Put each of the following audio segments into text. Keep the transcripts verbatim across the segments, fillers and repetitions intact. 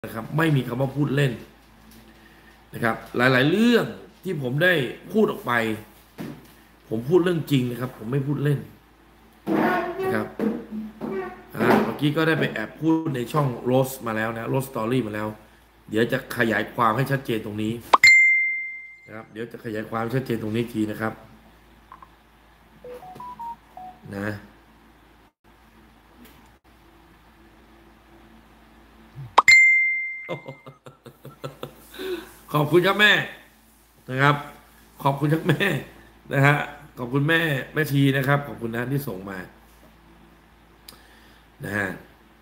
นะครับไม่มีคำว่าพูดเล่นนะครับหลายๆเรื่องที่ผมได้พูดออกไปผมพูดเรื่องจริงนะครับผมไม่พูดเล่นนะครับอ่าเมื่อกี้ก็ได้ไปแอบพูดในช่องโรสมาแล้วนะโรสสตอรี่มาแล้วเดี๋ยวจะขยายความให้ชัดเจนตรงนี้นะครับเดี๋ยวจะขยายความชัดเจนตรงนี้ทีนะครับนะขอบคุณครับแม่นะครับขอบคุณครับแม่นะฮะขอบคุณแม่แม่ทีนะครับขอบคุณนะที่ส่งมานะฮะ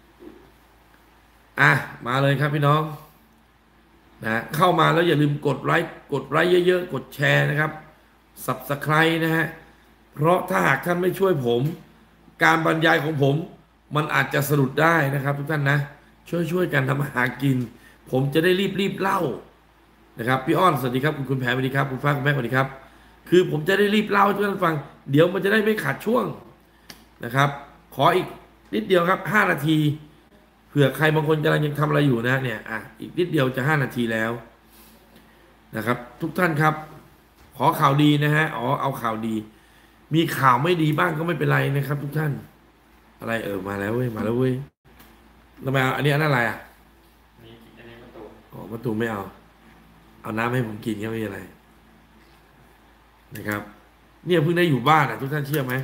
อ่ะมาเลยครับพี่น้องนะเข้ามาแล้วอย่าลืมกดไลค์กดไลค์เยอะๆกดแชร์นะครับ ซับสไครบ์ นะฮะเพราะถ้าหากท่านไม่ช่วยผมการบรรยายของผมมันอาจจะสะดุดได้นะครับทุกท่านนะช่วยช่วยกันทำมาหากินผมจะได้รีบรีบเล่านะครับพี่อ้อนสวัสดีครับคุณคุณแพรสวัสดีครับคุณฟ้าคุณแม่สวัสดีครับคือผมจะได้รีบเล่าให้ทุกท่านฟังเดี๋ยวมันจะได้ไม่ขาดช่วงนะครับขออีกนิดเดียวครับห้านาทีเผื่อใครบางคนกำลังยังทำอะไรอยู่นะเนี่ยอ่ะอีกนิดเดียวจะห้านาทีแล้วนะครับทุกท่านครับขอข่าวดีนะฮะอ๋อเอาข่าวดีมีข่าวไม่ดีบ้างก็ไม่เป็นไรนะครับทุกท่านอะไรเออมาแล้วเว้ยมาแล้วเว้ยทำไมเอาอันนี้อันนั้นอะไรอ่ะอันนี้อันนี้ประตูอ๋อมะตูมไม่เอาเอาน้ำให้ผมกินก็ไม่เป็นไรนะครับเนี่ยเพิ่งได้อยู่บ้านอ่ะทุกท่านเชื่อไหม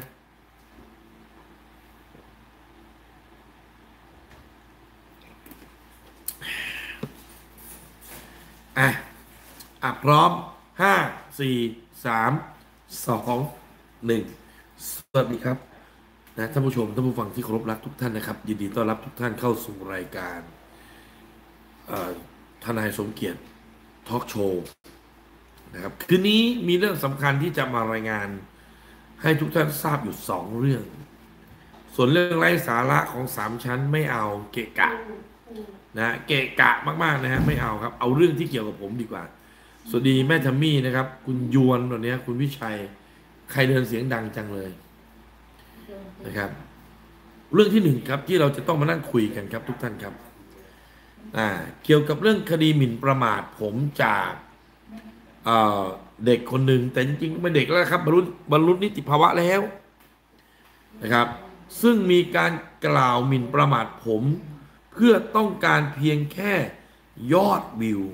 อ่ะอ่ะพร้อมห้าสี่สามสองหนึ่งสวัสดีครับนะท่านผู้ชมท่านผู้ฟังที่เคารพรักทุกท่านนะครับยินดีต้อนรับทุกท่านเข้าสู่รายการเอ่อทนายสมเกียรติทอล์กโชว์นะครับคืนนี้มีเรื่องสำคัญที่จะมารายงานให้ทุกท่านทราบอยู่สองเรื่องส่วนเรื่องไร้สาระของสามชั้นไม่เอาเกะกะนะเกะกะมากๆนะฮะไม่เอาครับเอาเรื่องที่เกี่ยวกับผมดีกว่าสวัสดีแม่ทัมมี่นะครับคุณยวนตอนนี้คุณวิชัยใครเดินเสียงดังจังเลยนะครับเรื่องที่หนึ่งครับที่เราจะต้องมานั่งคุยกันครับทุกท่านครับอ่าเกี่ยวกับเรื่องคดีหมิ่นประมาทผมจากเอ่อเด็กคนหนึ่งแต่จริงๆไม่เด็กแล้วครับบรรลุบรรลุนิติภาวะแล้วนะครับซึ่งมีการกล่าวหมิ่นประมาทผมเพื่อต้องการเพียงแค่ยอดวิว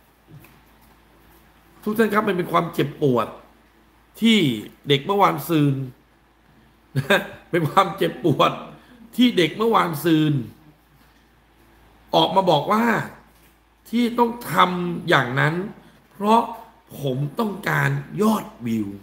ทุกท่านครับมันเป็นความเจ็บปวดที่เด็กเมื่อวานซืนนะเป็นความเจ็บปวดที่เด็กเมื่อวานซืนออกมาบอกว่าที่ต้องทำอย่างนั้นเพราะผมต้องการยอดวิว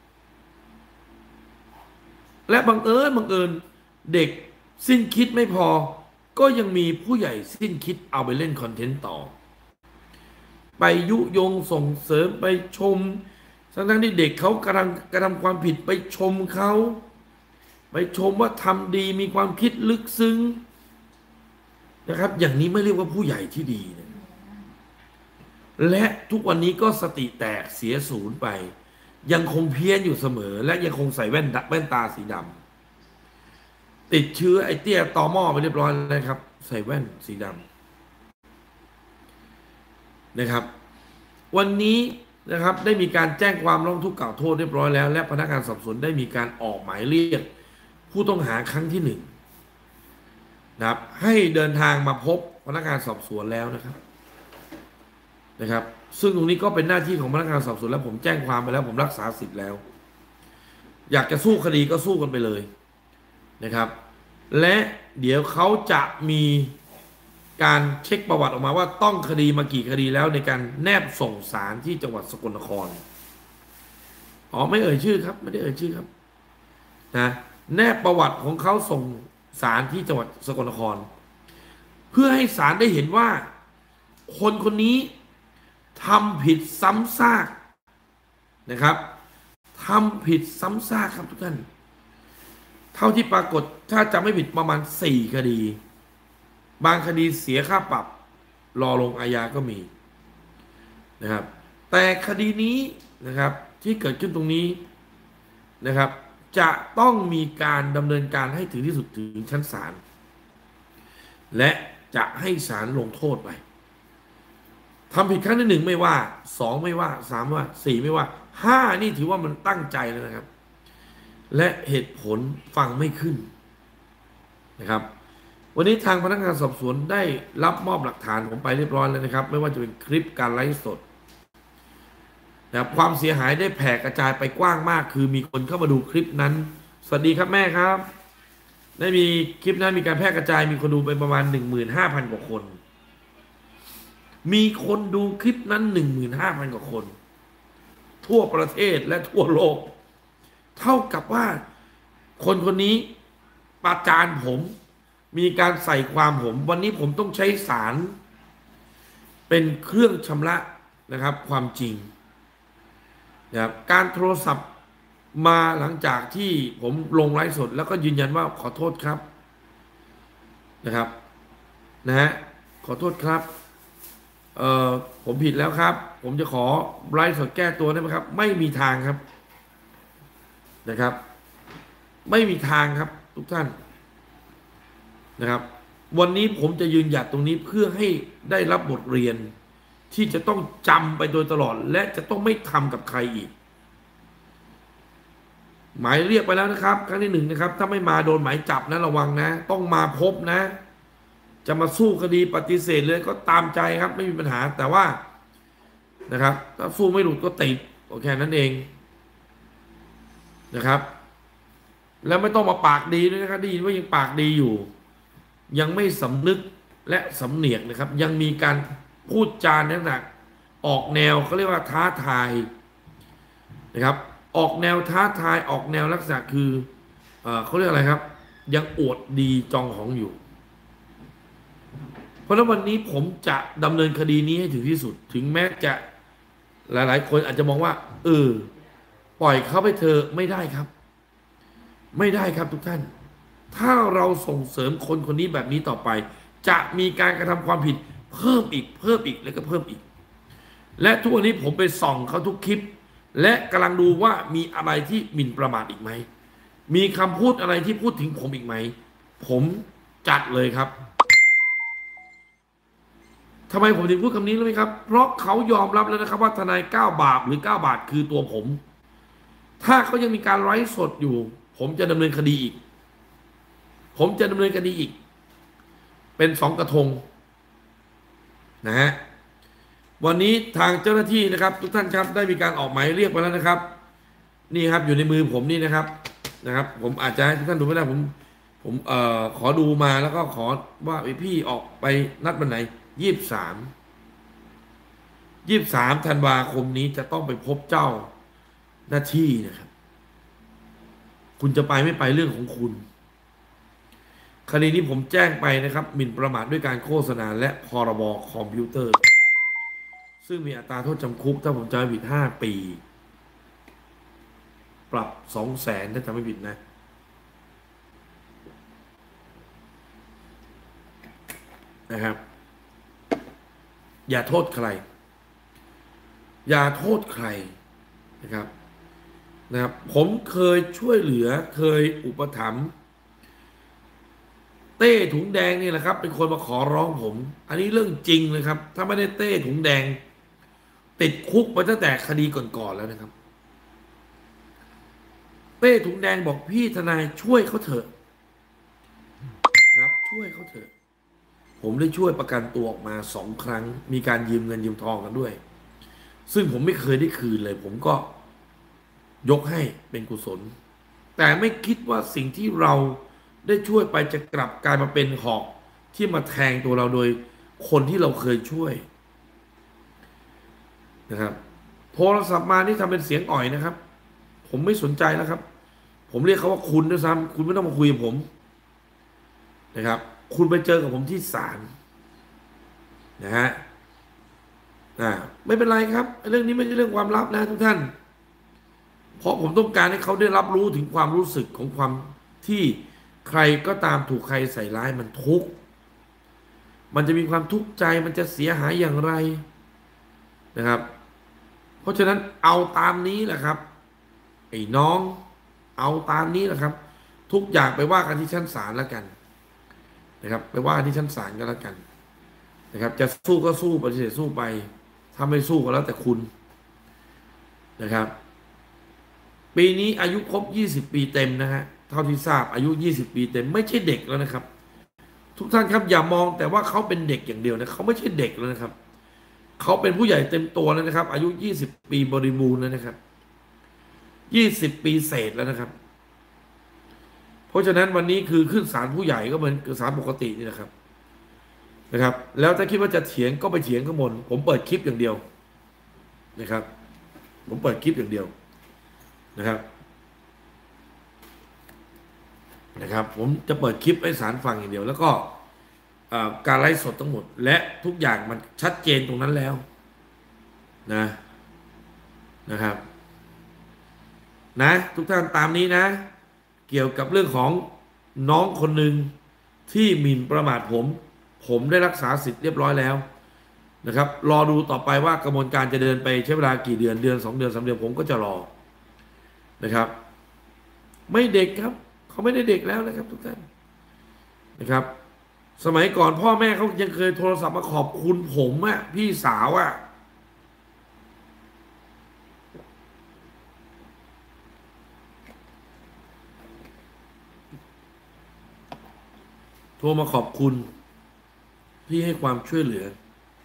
และบังเอิญบังเอิญเด็กสิ้นคิดไม่พอก็ยังมีผู้ใหญ่สิ้นคิดเอาไปเล่นคอนเทนต์ต่อไปยุยงส่งเสริมไปชมทั้งๆที่เด็กเขากำลังกระทำความผิดไปชมเขาไปชมว่าทำดีมีความคิดลึกซึ้งนะครับอย่างนี้ไม่เรียกว่าผู้ใหญ่ที่ดีนะและทุกวันนี้ก็สติแตกเสียศูนย์ไปยังคงเพี้ยนอยู่เสมอและยังคงใส่แว่นแว่นตาสีดำติดเชื้อไอ้เตี้ยตอหม้อไปเรียบร้อยแล้วครับใส่แว่นสีดำนะครับวันนี้นะครับได้มีการแจ้งความร้องทุกข์กล่าวโทษเรียบร้อยแล้วและพนักงานสอบสวนได้มีการออกหมายเรียกผู้ต้องหาครั้งที่หนึ่งนะครับให้เดินทางมาพบพนักงานสอบสวนแล้วนะครับนะครับซึ่งตรงนี้ก็เป็นหน้าที่ของพนักงานสอบสวนแล้วผมแจ้งความไปแล้วผมรักษาสิทธิ์แล้วอยากจะสู้คดีก็สู้กันไปเลยนะครับและเดี๋ยวเขาจะมีการเช็คประวัติออกมาว่าต้องคดีมากี่คดีแล้วในการแนบส่งสารที่จังหวัดสกลนครอ๋อไม่เอ่ยชื่อครับไม่ได้เอ่ยชื่อครับนะแนบประวัติของเขาส่งสารที่จังหวัดสกลนครเพื่อให้ศาลได้เห็นว่าคนคนนี้ทำผิดซ้ำซากนะครับทำผิดซ้ำซากครับทุกท่านเท่าที่ปรากฏถ้าจำไม่ผิดประมาณสี่คดีบางคดีเสียค่าปรับรอลงอาญาก็มีนะครับแต่คดีนี้นะครับที่เกิดขึ้นตรงนี้นะครับจะต้องมีการดำเนินการให้ถึงที่สุดถึงชั้นศาลและจะให้ศาลลงโทษไปทำผิดครั้งที่หนึ่งไม่ว่าสองไม่ว่าสามไม่ว่าสี่ไม่ว่าห้านี่ถือว่ามันตั้งใจแล้วนะครับ และเหตุผลฟังไม่ขึ้นนะครับ วันนี้ทางพนักงานสอบสวนได้รับมอบหลักฐานผมไปเรียบร้อยแล้วนะครับ ไม่ว่าจะเป็นคลิปการไลฟ์สดนะครับความเสียหายได้แผ่กระจายไปกว้างมาก คือมีคนเข้ามาดูคลิปนั้น สวัสดีครับแม่ครับ ได้มีคลิปนั้นมีการแพร่กระจายมีคนดูไปประมาณหนึ่งหมื่นห้าพันกว่าคน มีคนดูคลิปนั้นหนึ่งหมื่นห้าพันกว่าคน ทั่วประเทศและทั่วโลก เท่ากับว่าคนคนนี้ประจานผม มีการใส่ความผม วันนี้ผมต้องใช้สาร เป็นเครื่องชำระนะครับ ความจริงนะครับการโทรศัพท์มาหลังจากที่ผมลงไลฟ์สด แล้วก็ยืนยันว่าขอโทษครับนะครับนะฮะขอโทษครับเอ่อผมผิดแล้วครับ ผมจะขอไลฟ์สดแก้ตัวได้ไหมครับ ไม่มีทางครับนะครับ ไม่มีทางครับทุกท่านนะครับ วันนี้ผมจะยืนหยัดตรงนี้เพื่อให้ได้รับบทเรียน ที่จะต้องจำไปโดยตลอด และจะต้องไม่ทำกับใครอีก หมายเรียกไปแล้วนะครับ ครั้งที่หนึ่งนะครับ ถ้าไม่มาโดนหมายจับนะระวังนะ ต้องมาพบนะ จะมาสู้คดีปฏิเสธเลยก็ตามใจครับ ไม่มีปัญหาแต่ว่านะครับถ้าสู้ไม่หลุดก็ติดโอเคนั้นเองนะครับ แล้วไม่ต้องมาปากดีด้วยนะครับได้ยินว่ายังปากดีอยู่ ยังไม่สำนึกและสำเนียกนะครับ ยังมีการพูดจาในลักษณะออกแนวเขาเรียกว่าท้าทายนะครับ ออกแนวท้าทายออกแนวลักษณะคือเอ่อเขาเรียกอะไรครับ ยังอวดดีจองของอยู่ เพราะฉะนั้นวันนี้ผมจะดำเนินคดีนี้ให้ถึงที่สุด ถึงแม้จะหลายๆคนอาจจะมองว่าเออปล่อยเขาไปเถอะไม่ได้ครับ ไม่ได้ครับทุกท่าน ถ้าเราส่งเสริมคนคนนี้แบบนี้ต่อไป จะมีการกระทำความผิดเพิ่มอีกเพิ่มอีกแล้วก็เพิ่มอีก และทุกวันนี้ผมไปส่องเขาทุกคลิป และกำลังดูว่ามีอะไรที่หมิ่นประมาทอีกไหม มีคำพูดอะไรที่พูดถึงผมอีกไหม ผมจัดเลยครับทำไมผมถึงพูดคำนี้รู้ไหมครับ เพราะเขายอมรับแล้วนะครับว่าทนายเก้าบาปหรือเก้าบาทคือตัวผม ถ้าเขายังมีการไลฟ์สดอยู่ ผมจะดำเนินคดีอีก ผมจะดำเนินคดีอีก เป็นสองกระทงนะฮะ วันนี้ทางเจ้าหน้าที่นะครับ ทุกท่านครับได้มีการออกหมายเรียกไปแล้วนะครับ นี่ครับอยู่ในมือผมนี่นะครับนะครับ ผมอาจจะให้ทุกท่านดูไม่ได้ผมผมเอ่อขอดูมาแล้วก็ขอว่าพี่ออกไปนัดวันไหนยี่สิบสามยี่สิบสามธันวาคมนี้จะต้องไปพบเจ้าหน้าที่นะครับ คุณจะไปไม่ไปเรื่องของคุณ คดีนี้ผมแจ้งไปนะครับหมิ่นประมาทด้วยการโฆษณาและพรบคอมพิวเตอร์ ซึ่งมีอัตราโทษจำคุกถ้าผมจำไม่ผิดห้าปี ปรับสองแสนถ้าจำไม่ผิดนะนะครับ อย่าโทษใคร อย่าโทษใครนะครับนะครับ ผมเคยช่วยเหลือเคยอุปถัมภ์เต้ถุงแดงนี่แหละครับเป็นคนมาขอร้องผม อันนี้เรื่องจริงเลยครับ ถ้าไม่ได้เต้ถุงแดง ติดคุกไปตั้งแต่คดีก่อนๆแล้วนะครับ เต้ถุงแดงบอกพี่ทนายช่วยเขาเถอะนะครับช่วยเขาเถอะผมได้ช่วยประกันตัวออกมาสองครั้งมีการยืมเงินยืมทองกันด้วย ซึ่งผมไม่เคยได้คืนเลย ผมก็ยกให้เป็นกุศล แต่ไม่คิดว่าสิ่งที่เราได้ช่วยไปจะกลับกลายมาเป็นหอกที่มาแทงตัวเราโดยคนที่เราเคยช่วยนะครับโทรศัพท์มานี่ทำเป็นเสียงอ่อยนะครับ ผมไม่สนใจแล้วครับ ผมเรียกเขาว่าคุณด้วยซ้ำคุณไม่ต้องมาคุยกับผมนะครับ คุณไปเจอกับผมที่ศาลนะฮะอ่าไม่เป็นไรครับเรื่องนี้ไม่ใช่เรื่องความลับนะทุกท่าน เพราะผมต้องการให้เขาได้รับรู้ถึงความรู้สึกของความที่ใครก็ตามถูกใครใส่ร้ายมันทุกข์มันจะมีความทุกข์ใจมันจะเสียหายอย่างไรนะครับ เพราะฉะนั้นเอาตามนี้แหละครับไอ้น้องเอาตามนี้แหละครับ ทุกอย่างไปว่ากันที่ชั้นศาลแล้วกันนะครับไปว่าที่ชั้นศาลกันแล้วกันนะครับจะสู้ก็สู้ปฏิเสธสู้ไปถ้าไม่สู้ก็แล้วแต่คุณนะครับ ปีนี้อายุครบยี่สิบปีเต็มนะฮะเท่าที่ทราบอายุยี่สิบปีเต็มไม่ใช่เด็กแล้วนะครับ ทุกท่านครับอย่ามองแต่ว่าเขาเป็นเด็กอย่างเดียวนะเขาไม่ใช่เด็กแล้วนะครับเขาเป็นผู้ใหญ่เต็มตัวแล้วนะครับอายุยี่สิบปีบริบูรณ์แล้วนะครับยี่สิบปีเศษแล้วนะครับเพราะฉะนั้นวันนี้คือขึ้นศาลผู้ใหญ่ก็เหมือนศาลปกตินี่นะครับนะครับแล้วถ้าคิดว่าจะเถียงก็ไปเถียงข้างบนผมเปิดคลิปอย่างเดียวนะครับผมเปิดคลิปอย่างเดียวนะครับนะครับผมจะเปิดคลิปให้ศาลฟังอย่างเดียวแล้วก็การไลฟ์สดทั้งหมดและทุกอย่างมันชัดเจนตรงนั้นแล้วนะนะครับนะทุกท่านตามนี้นะเกี่ยวกับเรื่องของน้องคนหนึ่งที่หมิ่นประมาทผมผมได้รักษาสิทธิ์เรียบร้อยแล้วนะครับรอดูต่อไปว่ากระบวนการจะเดินไปใช้เวลากี่เดือนเดือนสองเดือนสามเดือนผมก็จะรอนะครับไม่เด็กครับเขาไม่ได้เด็กแล้วนะครับทุกท่านนะครับสมัยก่อนพ่อแม่เขายังเคยโทรศัพท์มาขอบคุณผมอะพี่สาวอะโทรมาขอบคุณที่ให้ความช่วยเหลือ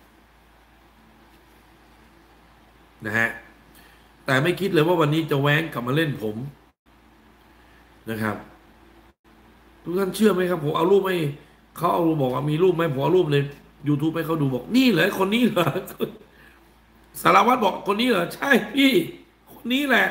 นะฮะแต่ไม่คิดเลยว่าวันนี้จะแว้งกลับมาเล่นผมนะครับทุกท่านเชื่อไหมครับผมเอารูปให้เขาเอาบอกว่ามีรูปไหมผมเอารูปใน YouTube ให้เขาดูบอกนี่เหรอคนนี้เหรอสารวัตรบอกคนนี้เหรอใช่พี่คนนี้แหละ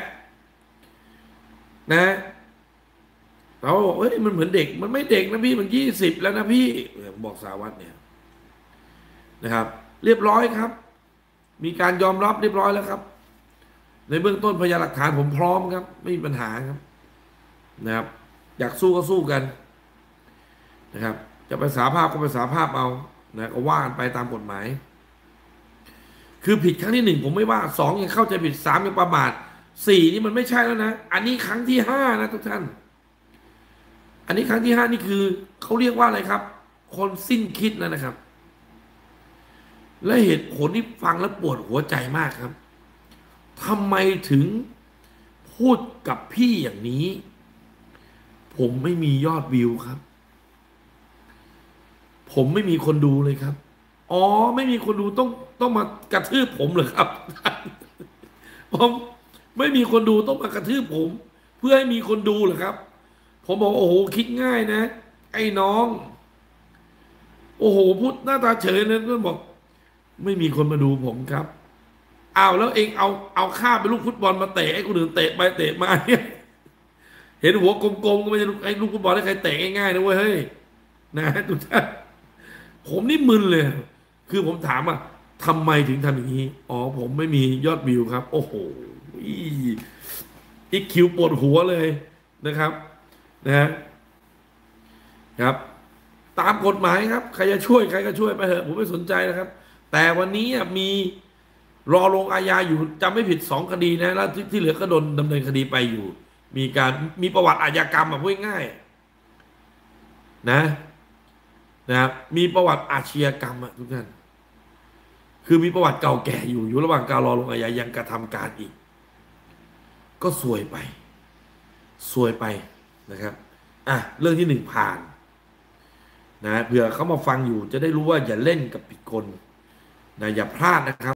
นะเราบอกเฮ้ยมันเหมือนเด็กมันไม่เด็กนะพี่มันยี่สิบแล้วนะพี่บอกสารวัตรเนี่ยนะครับเรียบร้อยครับ มีการยอมรับเรียบร้อยแล้วครับในเบื้องต้นพยานหลักฐานผมพร้อมครับไม่มีปัญหาครับนะครับอยากสู้ก็สู้กันนะครับจะไปสาภาพก็ไปสาภาพเอานะก็ว่ากันไปตามกฎหมายคือผิดครั้งที่หนึ่งผมไม่ว่าสองยังเข้าใจผิดสามยังประมาทสี่นี่มันไม่ใช่แล้วนะอันนี้ครั้งที่ห้านะทุกท่านอันนี้ครั้งที่ห้านี่คือเขาเรียกว่าอะไรครับคนสิ้นคิดแล้วนะครับและเหตุผลที่ฟังแล้วปวดหัวใจมากครับทำไมถึงพูดกับพี่อย่างนี้ผมไม่มียอดวิวครับผมไม่มีคนดูเลยครับอ๋อไม่มีคนดูต้องต้องมากระทืบผมเหรอครับผมไม่มีคนดูต้องมากระทืบผมเพื่อให้มีคนดูเหรอครับผมบอกโอ้โหคิดง่ายนะไอ้น้องโอ้โหพูดหน้าตาเฉยเลยก็บอกไม่มีคนมาดูผมครับอ้าวแล้วเองเอาเอาข้าไปลูกฟุตบอลมาเตะให้คนอื่นเตะไปเตะมาเนี่ยเห็นหัวกลมๆก็ไม่ใช่ไอ้ลูกฟุตบอลให้ใครเตะง่ายๆนะเว้ยเฮ้ยนะทุกท่านผมนี่มึนเลยคือผมถามอ่ะทำไมถึงทำอย่างนี้อ๋อผมไม่มียอดวิวครับโอ้โหอีกคิวปวดหัวเลยนะครับนะนะครับตามกฎหมายครับใครจะช่วยใครก็ช่วยไปเถอะผมไม่สนใจนะครับแต่วันนี้มีรอลงอาญาอยู่จำไม่ผิดสองคดีนะแล้วที่ที่เหลือก็โดนดำเนินคดีไปอยู่มีการมีประวัติอาชญากรรมอ่ะพูดง่ายนะนะครับมีประวัติอาชญากรรมอ่ะทุกท่านคือมีประวัติเก่าแก่อยู่อยู่ระหว่างการรอลงอาญายังกระทำการอีกก็ซวยไปซวยไปนะครับอ่ะเรื่องที่หนึ่งผ่านนะเผื่อเขามาฟังอยู่จะได้รู้ว่าอย่าเล่นกับผิดคนนะอย่าพลาดนะครับ